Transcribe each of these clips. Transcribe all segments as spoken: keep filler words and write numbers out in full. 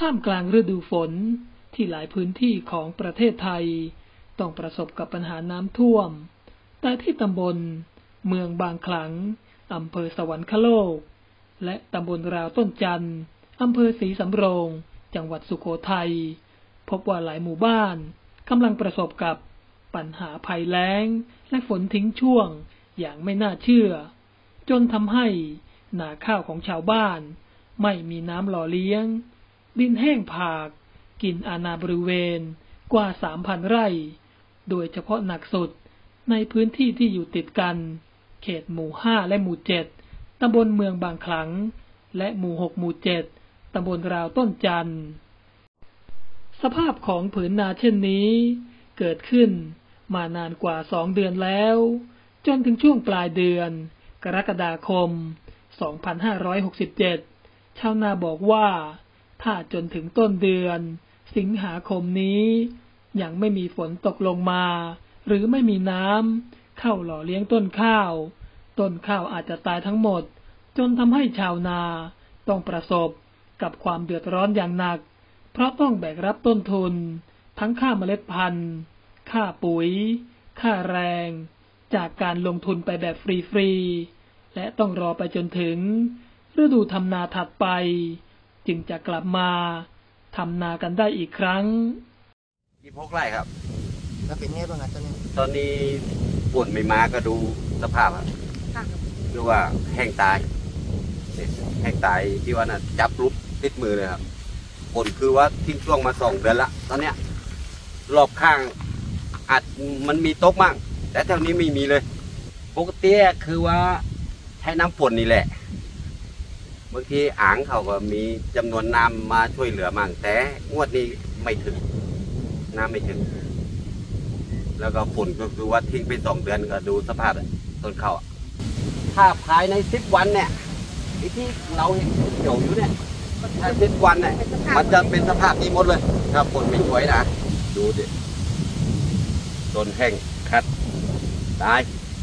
ามกลางฤดูฝนที่หลายพื้นที่ของประเทศไทยต้องประสบกับปัญหาน้ำท่วมแต่ที่ตำบลเมืองบางขลังอำเภอสวรรคโลกและตำบลราวต้นจันทร์อำเภอศรีสำโรงจังหวัดสุโขทัยพบว่าหลายหมู่บ้านกำลังประสบกับปัญหาภัยแล้งและฝนทิ้งช่วงอย่างไม่น่าเชื่อจนทำให้นาข้าวของชาวบ้านไม่มีน้ำหล่อเลี้ยงดินแห้งผากกินอาณาบริเวณกว่า สามพัน ไร่โดยเฉพาะหนักสุดในพื้นที่ที่อยู่ติดกันเขตหมู่ห้าและหมู่เจ็ดตำบลเมืองบางขลังและหมู่หกหมู่เจ็ดตำบลราวต้นจันทร์สภาพของผืนนาเช่นนี้เกิดขึ้นมานานกว่าสองเดือนแล้วจนถึงช่วงปลายเดือนกรกฎาคมสองพันห้าร้อยหกสิบเจ็ดชาวนาบอกว่าถ้าจนถึงต้นเดือนสิงหาคมนี้ยังไม่มีฝนตกลงมาหรือไม่มีน้ำเข้าหล่อเลี้ยงต้นข้าวต้นข้าวอาจจะตายทั้งหมดจนทำให้ชาวนาต้องประสบกับความเดือดร้อนอย่างหนักเพราะต้องแบกรับต้นทุนทั้งค่าเมล็ดพันธุ์ค่าปุ๋ยค่าแรงจากการลงทุนไปแบบฟรีๆและต้องรอไปจนถึงฤดูทำนาถัดไปจึงจะกลับมาทำนากันได้อีกครั้งยี่สิบหกไร่ครับแล้วเป็นไงบ้างตอนนี้ตอนนี้ฝนไม่มาก็ดูสภาพดูว่าแห้งตายแห้งตายที่ว่าน่ะจับรุดติดมือเลยครับฝนคือว่าทิ้งช่วงมาสองเดือนละตอนเนี้ยรอบข้างอาจมันมีตกมั่งแต่แถวนี้ไม่มีเลยปกติคือว่าใช้น้ำฝนนี่แหละบางทีอ่างเขาก็มีจำนวนน้ำมาช่วยเหลือมั่งแต่งวดนี้ไม่ถึงน้ำไม่ถึงแล้วก็ฝนก็คือว่าทิ้งไปสองเดือนก็ดูสภาพต้นข้าวถ้าภายในสิบวันเนี่ยที่เราเห็นเกี่ยวอยู่เนี่ยถ้าสิบวันเนี่ยมันจะเป็นสภาพนี้หมดเลยถ้าฝนไม่ช่วยนะดูดิต้นแห้งคัดตาย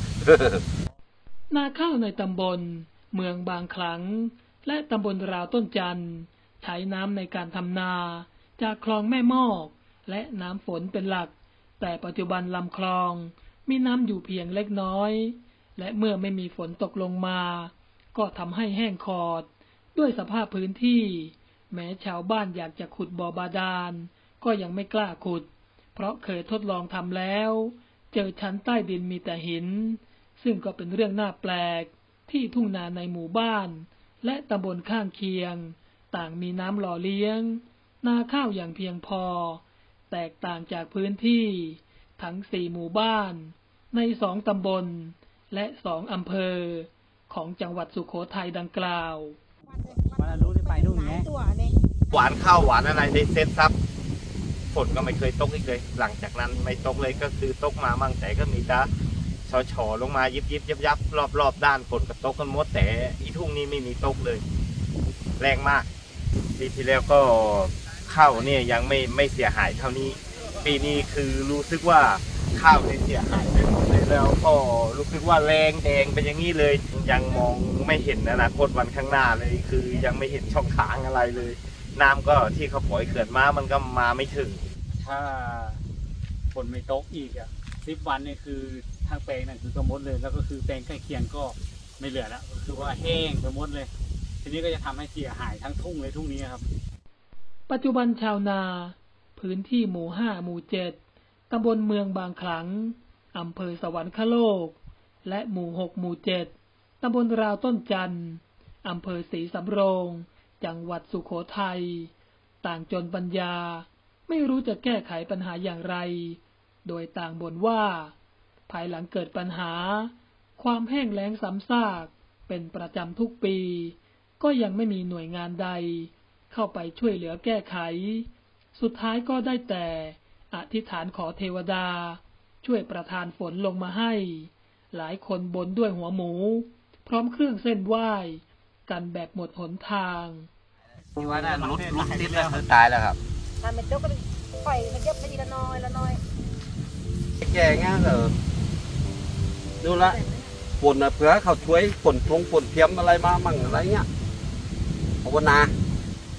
นาข้าวในตำบลเมืองบางขลังและตำบลราวต้นจันทร์ใช้น้ำในการทำนาจากคลองแม่มอกและน้ำฝนเป็นหลักแต่ปัจจุบันลำคลองมีน้ำอยู่เพียงเล็กน้อยและเมื่อไม่มีฝนตกลงมาก็ทำให้แห้งขอดด้วยสภาพพื้นที่แม้ชาวบ้านอยากจะขุดบ่อบาดาลก็ยังไม่กล้าขุดเพราะเคยทดลองทำแล้วเจอชั้นใต้ดินมีแต่หินซึ่งก็เป็นเรื่องน่าแปลกที่ทุ่งนาในหมู่บ้านและตำบลข้างเคียงต่างมีน้ำหล่อเลี้ยงนาข้าวอย่างเพียงพอแตกต่างจากพื้นที่ทั้งสี่หมู่บ้านในสองตำบลและสองอำเภอของจังหวัดสุโขทัยดังกล่าววันรู้ที่ไปนู่นไงหวานข้าวหวานอะไรในเซ็ตซับฝนก็ไม่เคยตกอีกเลยหลังจากนั้นไม่ตกเลยก็คือตกมามั่งแต่ก็มีแต่ชอชอลงมายิบยิบยับยับรอบรอบด้านฝนก็ตกกันหมดแต่อีทุ่งนี้ไม่มีตกเลยแรงมากปีที่แล้วก็ข้าวเนี่ยยังไม่ไม่เสียหายเท่านี้ปีนี้คือรู้สึกว่าข้าวเนี่ยเสียหายไปหมดเลยแล้วก็รู้สึกว่าแรงแดงเป็นอย่างนี้เลยยังมองไม่เห็นอนาคตวันข้างหน้าเลยคือยังไม่เห็นช่องทางอะไรเลยน้ำก็ที่เขาปล่อยเขื่อนมามันก็มาไม่ถึงถ้าฝนไม่ตกอีกอ่ะสิบวันเนี่ยคือทางแปลงนั่นคือก็หมดเลยแล้วก็คือแปลงใกล้เคียงก็ไม่เหลือแล้วคือว่าแห้งไปหมดเลยทีนี้ก็จะทำให้เสียหายทั้งทุ่งเลยทุ่งนี้ครับปัจจุบันชาวนาพื้นที่หมู่ห้าหมู่เจ็ดตำบลเมืองบางขลังอำเภอสวรรคโลกและหมู่หกหมู่เจ็ดตำบลราวต้นจันทร์อำเภอศรีสำโรงจังหวัดสุโขทัยต่างจนปัญญาไม่รู้จะแก้ไขปัญหาอย่างไรโดยต่างบ่นว่าภายหลังเกิดปัญหาความแห้งแล้งซ้ำซากเป็นประจำทุกปีก็ยังไม่มีหน่วยงานใดเข้าไปช่วยเหลือแก้ไขสุดท้ายก็ได้แต่อธิษฐานขอเทวดาช่วยประทานฝนลงมาให้หลายคนบ่นด้วยหัวหมูพร้อมเครื่องเส้นไหว้กันแบบหมดหนทางที่ว่าน่าลุดลุดติดแล้วคือตายแล้วครับถ้ามันเจ้าก็ปล่อยมันเยอะไปทีละน้อยละน้อยแก่ง่ายเหรอดูละฝนเผื่อเขาช่วยฝนทงฝนเทียมอะไรมามั่งอะไรเงี้ยภาวนาบ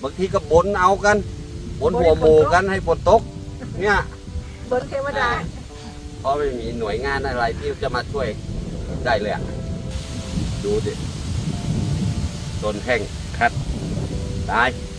างทีก็บนเอากันบนหัวหมูกันให้ฝนตกเนี่ยบนเทวดาเพราะไม่มีหน่วยงานอะไรที่จะมาช่วยได้เลยอะดูดิต้นแห้งคัดตาย